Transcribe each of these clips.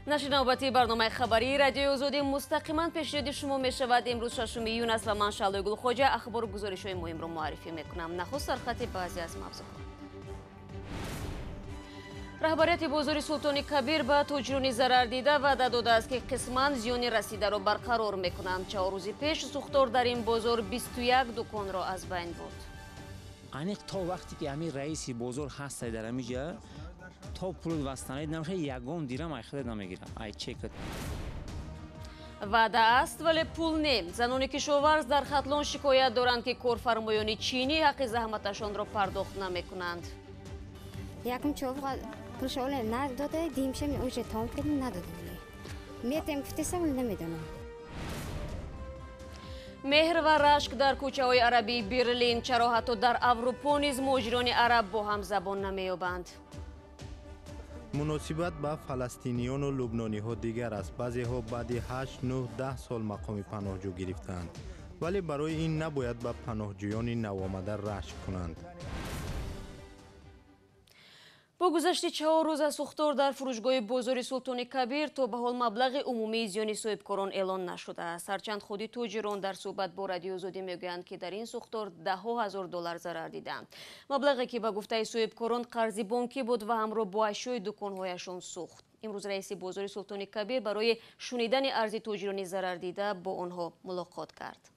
نشر نوبتی برنامه خبری رادیو آزادی مستقیما پیشنهاد شما می شود. امروز 6 یون است و من شعله گل خوجه اخبار و گزارش‌های مهم را معرفی میکنم. نخست سرخط بعضی از موضوعات. رهبریت بازار سلطان کبیر به تاجران ضرر دیده وعده داده است که قسماً زیان رسیده را برقرار میکنند. 4 روز پیش سوختار در این بازار 21 دکان را از بین برد. انیق تا وقتی که همین رئیس بازار هست در اینجا تا پول وستانه نمیشه یگان دیرم ای خرید نمیگیره ای چک وعده است ولی پول نیم. زنان کشاورز در خطلان شکایت دارند که کارفرمایان چینی حق زحمتشان را پرداخت نمیکنند. یکم چوب پولشون نداده دیمشه می اوج تام کردیم نداده میتیم گفتم نمیدونم. مهر و رشک در کوچه های عربی برلین. چرا حتی در اروپا نیز مهاجران عرب با هم زبان نمییابند؟ مناسبت با فلسطینیان و لبنانی ها دیگر است. بعضی ها بعد 8 9 10 سال مقام پناهجو گرفتند ولی برای این نباید به پناهجویان نوآمده رشک کنند. با گذشت 4 روز از سوختار در فروشگاه بازار سلطان کبیر تا به حال مبلغ عمومی زیان صاحبکاران اعلان نشده است. هرچند خودی تاجران در صحبت با رادیو آزادی میگویند که در این سوختار $10,000 ضرر دیدند. مبلغی که به گفته صاحبکاران قرض بانکی بود و همراه با اشیاء دکانهایشان سوخت. امروز رئیس بازار سلطان کبیر برای شنیدن عرض تاجران ضرر دیده با آنها ملاقات کرد.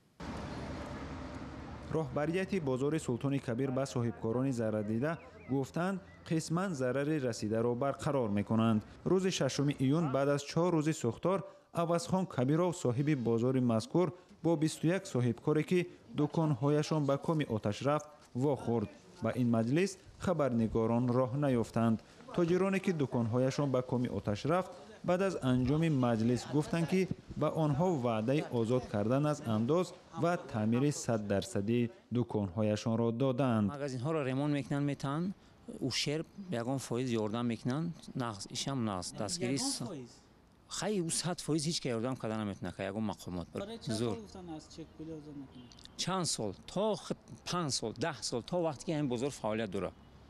راهبریت بازار سلطان کبیر به صاحبکاران ضرر دیده گفتند قسماً ضرر رسیده را برقرار میکنند. روز 6 ایون بعد از 4 روز سوختار عوضخان کبیرov صاحب بازار مذکور با 21 صاحبکاری که دکانهایشان به کام آتش رفت واخورد. با این مجلس خبرنگاران راه نیافتند. تاجرانی که دکانهایشان به کام آتش رفت بعد از انجام مجلس گفتند که به آنها وعده آزاد کردن از انداز و تعمیر 100% دکانهایشان را دادند. مغازین ها را ریمون میکنن میتن او شرب یگان فایز یاردم میکنن نقص ایشم نقص دستگیری خیلی او 100% هیچ که یاردم کردن نمیتونه که یگان مقامات زور چند سال تا 5 سال 10 سال تا وقتی که این بازار فعالیت داره.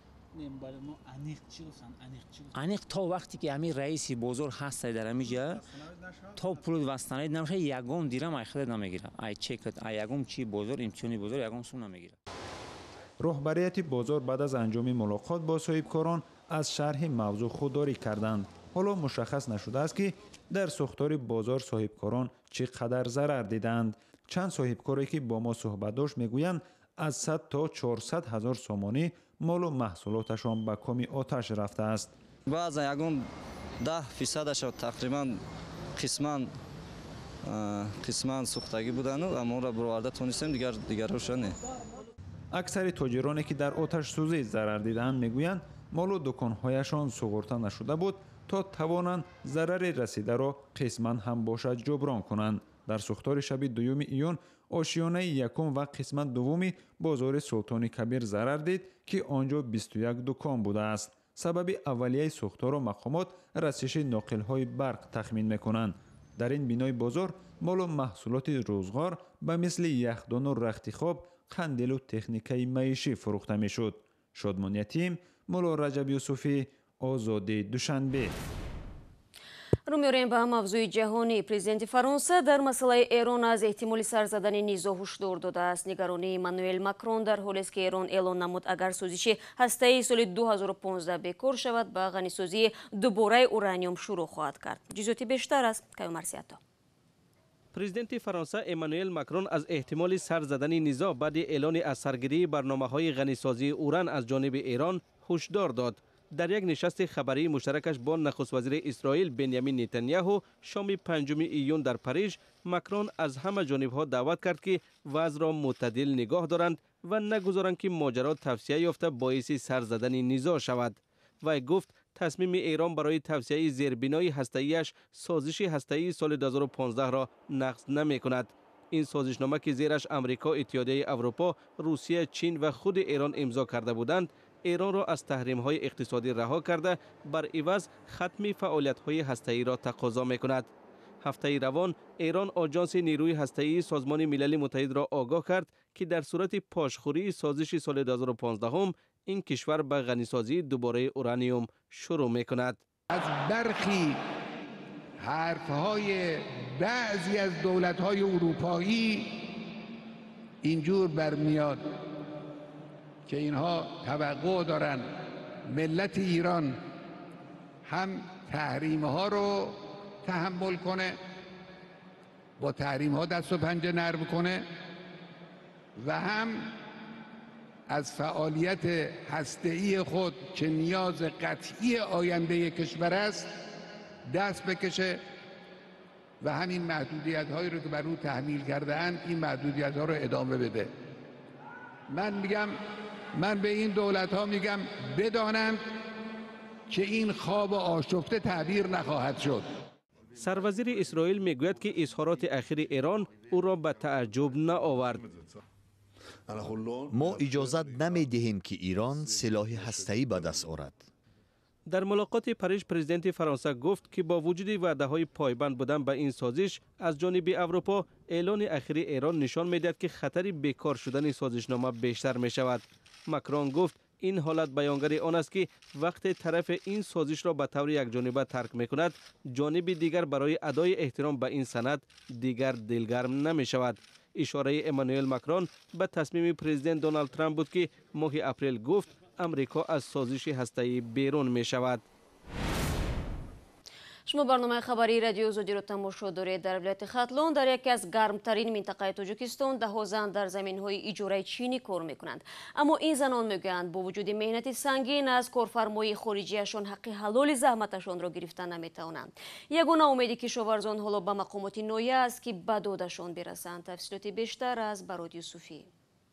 انیق تا وقتی که همین رئیس بازار هست در اینجا تا پول وستانه نمیشه یگان دیرم ای خرید نمیگیره ای چک ای یگان چی بازار امتیانی بازار یگان سوم نمیگیره. راهبریت بازار بعد از انجام ملاقات با صاحبکاران از شرح موضوع خودداری کردند. حالا مشخص نشده است که در سوختار بازار صاحبکاران چقدر ضرر دیدند. چند صاحبکاری که با ما صحبت داشت میگویند از 100 تا 400 هزار سامانی مال و محصولاتشان به کام آتش رفته است. بعض یگان 10% تقریبا قسمان سوختگی بودند و ما را برآورده تونستیم دیگر روشن. اکثر تاجرانی که در آتش سوزی ضرر دیدند میگویند مال و دکانهایشان سوغورته نشده بود تا توانند ضرر رسیده را قسما هم باشد جبران کنند. در سوختار شب 2 ایون آشیانه یکم و قسمت دومی بازار سلطان کبیر ضرر دید که آنجا 21 دکان بوده است. سبب اولیه سوختار و مقامات رسش ناقل‌های برق تخمین میکنند. در این بینای بازار مال و محصولات روزگار به مثل یخدان و رخت خواب، قندیل و تکنیکای معیشی فروخته میشد. شادمان یتیم، مولا رجب یوسفی، آزادی دوشنبه. رو می‌آوریم به موضوع جهانی. پرزیدنت فرانسه در مسئله ایران از احتمال سر زدن نیزا هشدار داده است. نگرانی ایمانوئل ماکرون در حالی است که ایران اعلان نمود اگر سوزش هسته‌ای سال 2015 بکار شود به غنیسازی دوباره اورانیوم شروع خواهد کرد. جزئیات بیشتر از کایو مرسیاتا. پرزیدنت فرانسه ایمانوئل ماکرون از احتمال سر زدن نیزا بعد اعلان از سرگیری برنامه‌های غنیسازی اوران از جانب ایران هشدار داد. در یک نشست خبری مشترکش با نخست وزیر اسرائیل بنیامین نتانیاهو شام 5 ایون در پاریس، ماکرون از همه جانب‌ها دعوت کرد که وضع را معتدل نگاه دارند و نگذارند که ماجرا توسعه یافته باعث سر زدن نیزا شود. و گفت تصمیم ایران برای توسعه زیربنای هسته‌ایش سازش هسته‌ای سال 2015 را نقض نمی‌کند. این سازشنامه که زیرش امریکا، اتحادیه اروپا، روسیه، چین و خود ایران امضا کرده بودند، ایران را از تحریم‌های اقتصادی رها کرده بر عوض ختم فعالیت‌های هسته‌ای را تقاضا می‌کند. هفته روان ایران آژانس نیروی هسته‌ای سازمان ملل متحد را آگاه کرد که در صورت پاشخوری سازش سال 2015 این کشور به غنیسازی دوباره اورانیوم شروع می‌کند. از برخی حرفهای بعضی از دولت‌های اروپایی اینجور برمیاد که اینها توقع دارن ملت ایران هم تحریم‌ها رو تحمل کنه، با تحریم‌ها دست و پنجه نرم کنه و هم از فعالیت هسته‌ای خود که نیاز قطعی آینده کشور است دست بکشه و همین محدودیت‌هایی رو که بر او تحمیل کرده‌اند این محدودیت‌ها رو ادامه بده. من به این دولت‌ها میگم بدانند که این خواب آشفته تعبیر نخواهد شد. سروزیر اسرائیل میگوید که اظهارات اخیر ایران او را به تعجب نآورد. ما اجازت نمیدهیم که ایران سلاح هسته‌ای به دست آورد. در ملاقات پاریس پرزیدنت فرانسه گفت که با وجود وعده‌های پایبند بودن به این سازش از جانب اروپا، اعلان اخیر ایران نشان می‌دهد که خطر بیکار شدن سازشنامه بیشتر می‌شود. ماکرون گفت این حالت بیانگر آن است که وقتی طرف این سازش را به طور یکجانبه ترک می‌کند، جانب دیگر برای ادای احترام به این سند دیگر دلگرم نمی‌شود. اشاره امانوئل ماکرون به تصمیم پرزیدنت دونالد ترامپ بود که ماه اپریل گفت امریکا از سازش هسته‌ای بیرون می شود. شما برنامه خبری رادیو آزادی را تماشا دارید. در ولایت ختلون در یکی از گرمترین منطقه تاجیکستان 10 زن در زمین‌های اجاره چینی کار می‌کنند. اما این زنان میگویند با وجود مهنت سنگین از کارفرمای خارجیشان حق حلال زحمتشان را گرفتن نمی‌توانند. یگانه امید کشاورزان حالا به مقامات نایه است که به دادشان برسند. تفصیلات بیشتر از براد یوسفی.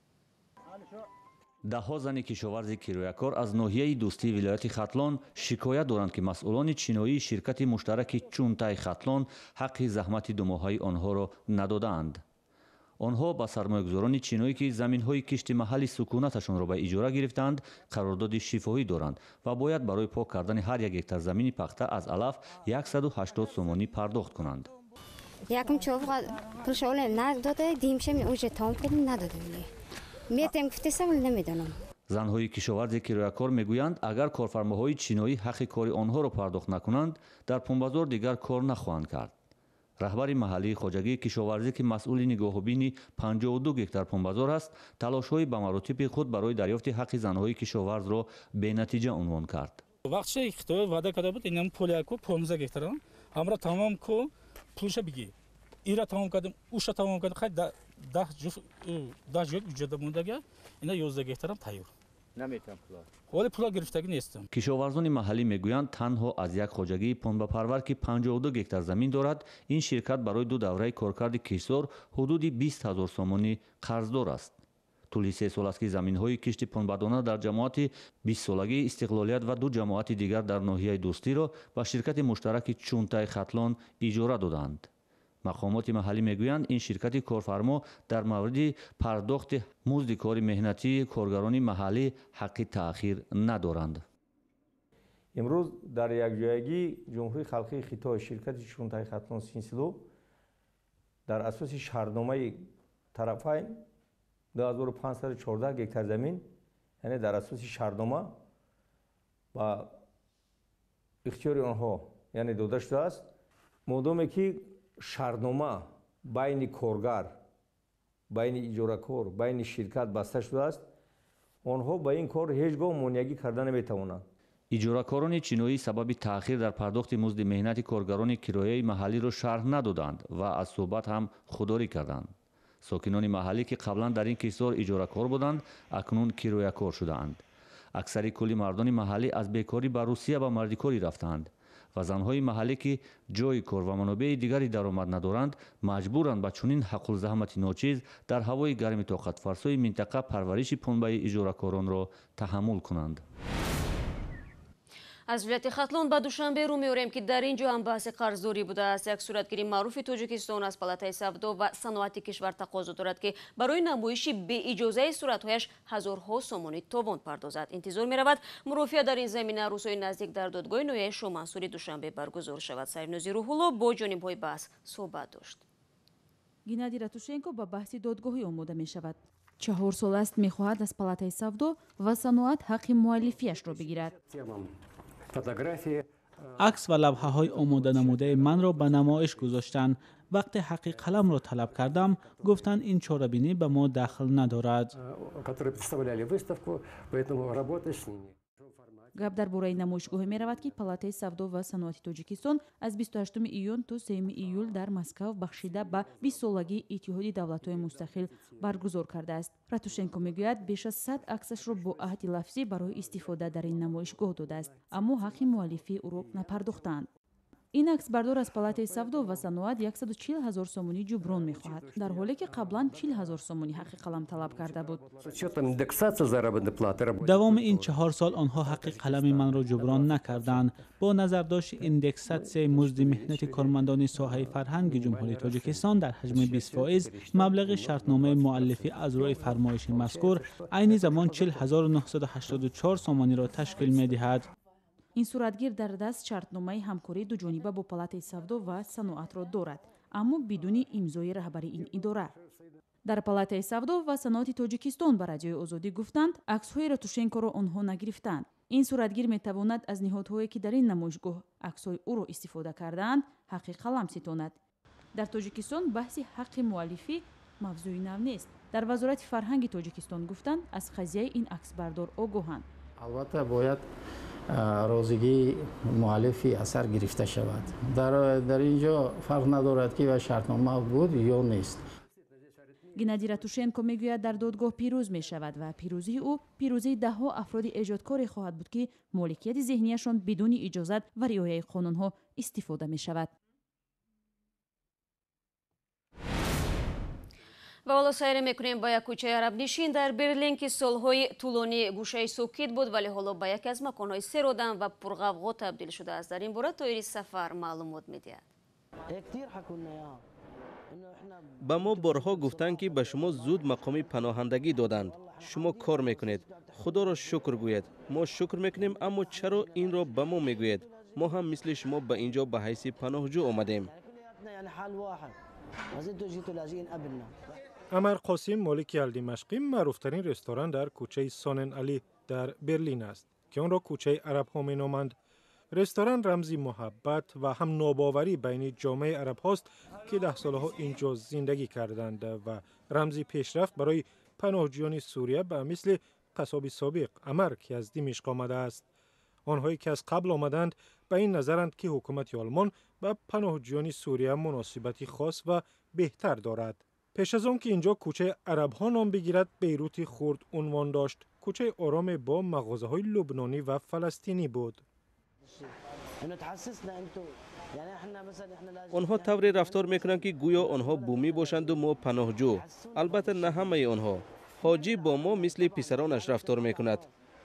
دهها زن کشاورزی کیرویکار از ناحیه دوستی ولایت ختلان شکایت دارند که مسئولان چینایی شرکت مشترک چونتای ختلان حق زحمت 2 ماهه آنها را ندادند. آنها با سرمایه‌گذاران چینایی که زمین‌های کشت محلی سکونتشان را به اجاره گرفتند قرارداد شفاهی دارند و باید برای پاک کردن هر 1 هکتار زمین پخته از علف 180 سومانی پرداخت کنند. یکم چوبا پولشول نداده دیمشه می اوج تام کردیم نداده. میتونم گفتم نمیدونم. زنهای کشاورزی کیرویکار میگویند اگر کارفرماهای چینایی حق کار آنها را پرداخت نکنند در پنبازار دیگر کار نخواهند کرد. رهبر محلی خواجگی کشاورزی که مسئول نگاهبینی 52 هکتار پنبازار است تلاش‌های به مراتب خود برای دریافت حق زنهای کشاورز را به نتیجه عنوان کرد. وقتی خطور وعده کرده بود اینم پول یکو 15 هکتار همرا تمام کو پولش بگی ایرا تمام کردم اوش تمام کردم خیلی 10 جوک وجود موندگه اینا 11 هکتارم تیار نمیتونم ولی پول گرفتگی نیستم. کشاورزان محلی میگویند تنها از یک خواجگی پنبه پرور که 52 هکتار زمین دارد این شرکت برای 2 دوره کارکرد کشتزار حدود 20,000 سومانی قرضدار است. طول 3 سال است که زمین‌های کشت پنبه‌دانه در جماعت 20 سالگی استقلالیت و 2 جماعت دیگر در ناحیه دوستی را به شرکت مشترک چونتای ختلان اجاره دادند. مقامات محلی میگویند این شرکت کارفرما در مورد پرداخت مزد کار مهنتی کارگران محلی حق تأخیر ندارند. امروز در یک جایگی جمهوری خلقی خطای شرکت چونتای ختلان سینسلو در اساس شهرنامه طرفین 2514 هکتار زمین یعنی در اساس شهرنامه و اختیار آنها یعنی داده شده است. مادامی که شهرنامه بین کارگر بین اجاره‌کار بین شرکت بسته شده است آنها با این کار هیچگاه مانعگی کردن نمی‌توانند. اجاره‌کاران چینایی سبب تأخیر در پرداخت مزد مهنت کارگران کرایه محلی را شرح ندادند و از صحبت هم خودداری کردند. ساکنان محلی که قبلا در این کشور اجاره‌کار بودند اکنون کرایه‌کار شدند. اکثر کل مردان محلی از بیکاری به روسیه و مردکاری رفتند و زنهای محلی که جای کار و منابع دیگری درآمد ندارند مجبورند با چنین حق الزحمت ناچیز در هوای گرم طاقت فرسای منطقه پرورش پنبه اجاره‌کاران را تحمل کنند. از ولایت ختلون به دوشنبه رو می‌آوریم که در اینجا هم بحث قرضداری بوده است. یک صورتگیری معروف تاجیکستان از پالاتای سودا و صنعت کشور تقاضا دارد که برای نمایشی به اجازه صورتهایش هزارها سومانی تاوان پردازد. انتظار می‌رود مرافعه در این زمینه روزهای نزدیک در دادگاه نایه شومنصوری دوشنبه برگزار شود. سرنوزی روح‌الله با جانب‌های بحث صحبت داشت. گنادی ратушенко با بحث دادگاهی آماده می‌شود. 4 سال است می‌خواهد از پالاتای سودا و صنعت حق مؤلفیش را بگیرد. عکس و لوحه‌های آماده نموده من را به نمایش گذاشتند. وقتی حقی قلم را طلب کردم گفتند این چاره‌بینی به ما دخل ندارد. гап дар бораи намоишгоҳе меравад ки палатаи савдо ва саноати тоҷикистон аз 28 июн то 3 июл дар Москав бахшида ба 20 солагии иттиҳоди давлатҳои мустақил баргузор кардааст. Ратушенко мегӯяд беш аз 100 аксашро бо аҳди лафзӣ барои истифода дар ин намоишгоҳ додааст, аммо ҳаққи муаллифи ӯро напардохтаанд. ин аксбардор аз палатаи савдо ва саноат 140 000 сомонӣ ҷуброн мехоҳад, дар ҳоле ки қаблан 40 000 сомонӣ ҳаққи қалам талаб карда буд. давоми ин 4 сол онҳо ҳаққи қалами манро ҷуброн накарданд. бо назардошти индексатсияи музди меҳнати кормандони соҳаи фарҳанги ҷумҳурии тоҷикистон дар ҳаҷми 20%, маблағи шартномаи муаллифи аз рӯи фармоиши мазкур айни замон 40 984 сомониро ташкил медиҳад. ин суратгир дар даст шартномаи ҳамкории дуҷониба бо палатаи савдо ва саноатро дорад, аммо бидуни имзои раҳбари ин идора. дар палатаи савдо ва саноати тоҷикистон ба радиои озодӣ гуфтанд, аксҳои Ратушенкоро онҳо нагирифтанд. ин суратгир метавонад аз ниҳодҳое ки дар ин намоишгоҳ аксҳои ӯро истифода кардаанд ҳаққи қалам ситонад. дар тоҷикистон баҳси ҳаққи муаллифӣ мавзӯи нав нест. дар вазорати фарҳанги тоҷикистон гуфтанд, аз қазияи ин аксбардор огоҳанд. албатта бояд розигии муаллифи асар гирифта шавад. дар инҷо фарқ надорад ки ва шартнома буд ё нест. Геннадий Ратушенко мегӯяд дар додгоҳ пирӯз мешавад ва пирӯзии ӯ пирӯзии даҳҳо афроди эҷодкоре хоҳад буд ки моликияти зеҳнияшон бидуни иҷозат ва риояи қонунҳо истифода мешавад. ва ҳоло сайре мекунем ба як кӯчаи арабнишин дар Берлин ки солҳои тӯлонӣ гӯшаи сукит буд, вале ҳоло ба яке аз маконҳои серодам ва пурғавғо табдил шудааст. дар ин бора Тоири Сафар маълумот медиҳад. ба мо борҳо гуфтанд ки ба шумо зуд мақоми паноҳандагӣ доданд. шумо кор мекунед. худоро шукр гӯед. мо шукр мекунем, аммо чаро инро ба мо мегӯед? мо ҳам мисли шумо ба инҷо ба ҳайси паноҳҷӯ омадем. амар қосим молики алдимашқӣ маъруфтарин ресторан дар кӯчаи Сонен Али дар Берлин аст ки онро кӯчаи арабҳо меноманд. ресторан рамзи муҳаббат ва ҳам нобоварӣ байни ҷомеаи арабҳост ки даҳсолаҳо инҷо зиндагӣ карданд ва рамзи пешрафт барои паноҳҷӯёни Сурия ба мисли қассоби собиқ Амар ки аз Димишқ омадааст. онҳое ки аз қабл омаданд ба ин назаранд ки ҳукумати олмон ба паноҳҷӯёни Сурия муносибати хос ва беҳтар дорад. пеш аз он ки инҷо кӯчаи арабҳо ном бигирад, Бейрути хурд унвон дошт. кӯчаи ороме бо мағозаҳои лубнонӣ ва фаластинӣ буд. онҳо тавре рафтор мекунанд ки гӯё онҳо бумӣ бошанду мо паноҳҷӯ. албатта на ҳамаи онҳо. ҳоҷӣ бо мо мисли писаронаш рафтор мекунад.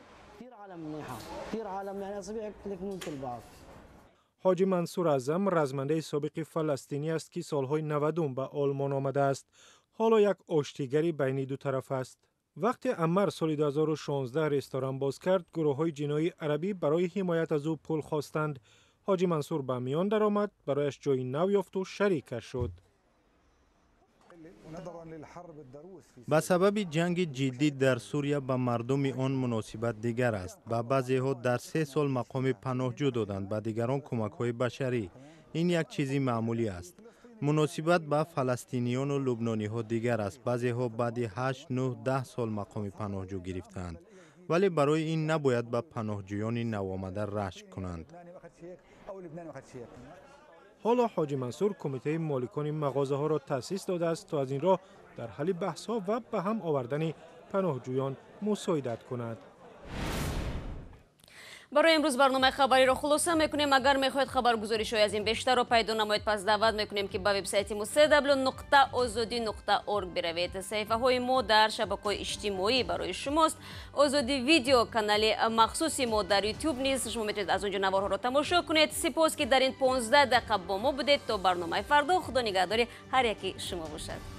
ҳоҷӣ Мансур Аъзам размандаи собиқи фаластинӣ аст ки солҳои 90 ба олмон омадааст. ҳоло як оштигари байни ду тараф аст. вақте Аммар соли 2016 ресторан боз кард, гурӯҳҳои ҷиноии арабӣ барои ҳимоят аз ӯ пул хостанд. ҳоҷӣ Мансур ба миён даромад, барояш ҷойи нав ёфту шарикаш шуд. ба сабаби ҷанги ҷиддӣ дар Сурия ба мардуми он муносибат дигар аст. ба баъзеҳо дар 3 сол мақоми паноҳҷӯ доданд, ба дигарон кӯмакҳои башарӣ. ин як чизи маъмулӣ аст. муносибат ба фаластиниёну лубнониҳо дигар аст. баъзеҳо баъди 8, 9, 10 сол мақоми паноҳҷӯ гирифтаанд, вале барои ин набояд ба паноҳҷӯёни навомада рашк кунанд. ҳоло ҳоҷӣ Мансур кумитаи моликони мағозаҳоро таъсис додааст то аз ин роҳ дар ҳалли баҳсҳо ва ба ҳам овардани паноҳҷӯён мусоидат кунад. барои имрӯз барномаи хабариро хулоса мекунем. агар мехоҳед хабаргузоришҳои аз ин бештарро пайдо намоед, пас даъват мекунем ки ба вебсайти www.ozodi.org биравед. саҳифаҳои мо дар шабакаҳои иҷтимоӣ барои шумост. озоди видео канали махсуси мо дар YouTube низ шумо метавонед аз онҷо наворҳоро тамошо кунед. сипос ки дар ин 15 дақиқа бо мо будед. то барномаи фардо, худо нигаҳдори ҳар яки шумо бошад.